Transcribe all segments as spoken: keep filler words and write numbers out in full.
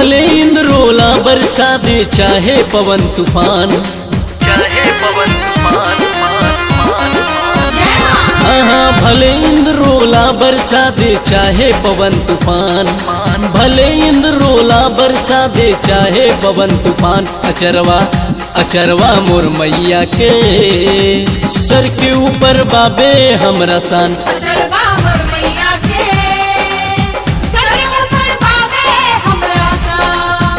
भले इंद्रोला बरसा दे चाहे पवन तूफान, चाहे पवन तूफान, हाँ भले इंद्रोला बरसा दे चाहे पवन तूफान, भले इंद्रोला बरसा दे चाहे पवन तूफान। अचरवा अचरवा मोर मैया के सर के ऊपर बाबे हमरा सान, अचरवा मोर मैया के सर के ऊपर बाबे हमरा सान।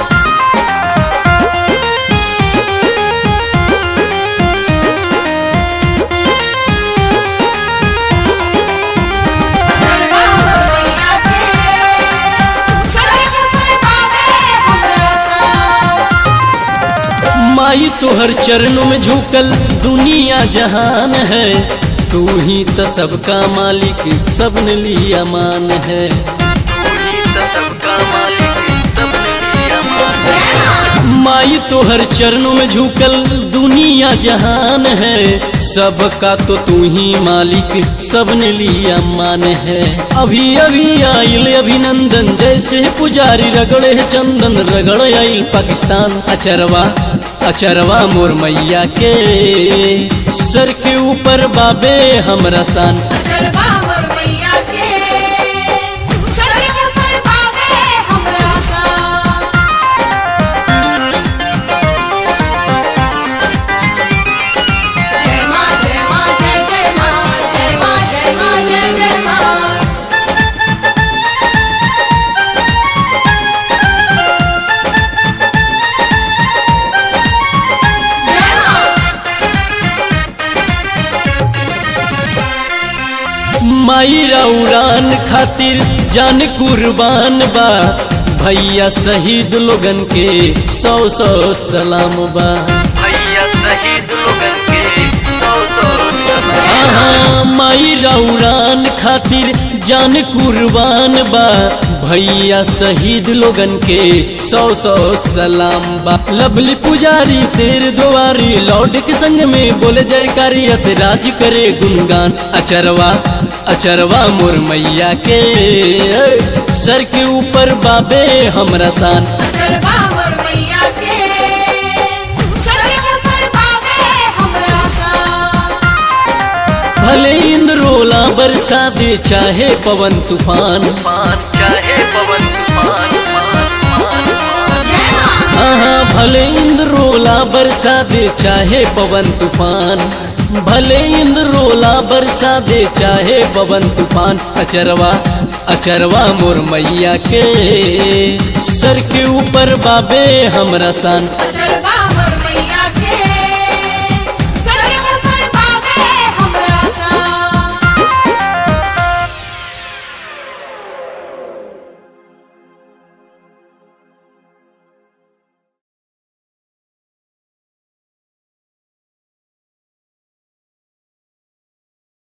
अचरवा मोर मैया के सर के ऊपर बाबे हमरा सान। माई तोहर चरणों में झुकल दुनिया जहान है, तू ही तो सबका मालिक सबने लिया मान है, तू ही तो सबका मालिक सबने लिया मान है। माई तोहर चरणों में झुकल दुनिया जहान है, सबका तो तू ही मालिक सबने लिया मान है। अभी अभी आइल अभिनंदन जैसे पुजारी रगड़े चंदन, रगड़ आइल पाकिस्तान। अचरवा अचरवा मोर मैया के सर के ऊपर बाबे हमरा सान, अचरवा मोर मैया के सर के ऊपर बाबे हमरा सान। जय मां जय मां जय जय मां, जय मां जय मां जय जय मां। माई रउरान खातिर जान कुर्बान बा, भैया शहीद लोगन के सौ सौ सलाम बा, भैया शहीद लोगन के सौ सौ सलाम। माई रउरान खातिर जान कुर्बान बा, भैया शहीद लोगन के सौ सौ सलाम बा। लवली पुजारी तेरे दुआरी लौट के संग में बोले जयकारी, ऐसे राज करे गुणगान। अचरवा अचरवा मोर मैया के सर के ऊपर बाबे हमरा सान, अचरवा मोर मैया के सर के ऊपर बाबे हमरा सान। भले इंद्रोला बरसा दे चाहे पवन तूफान, चाहे पवन तूफान, हाँ भले इंद्रोला बरसा दे चाहे पवन तूफान, भले इंद्रोला बरसा दे चाहे पवन तूफान। अचरवा अचरवा मोर मैया के सर के ऊपर बाबे हमरा सान, अचरवा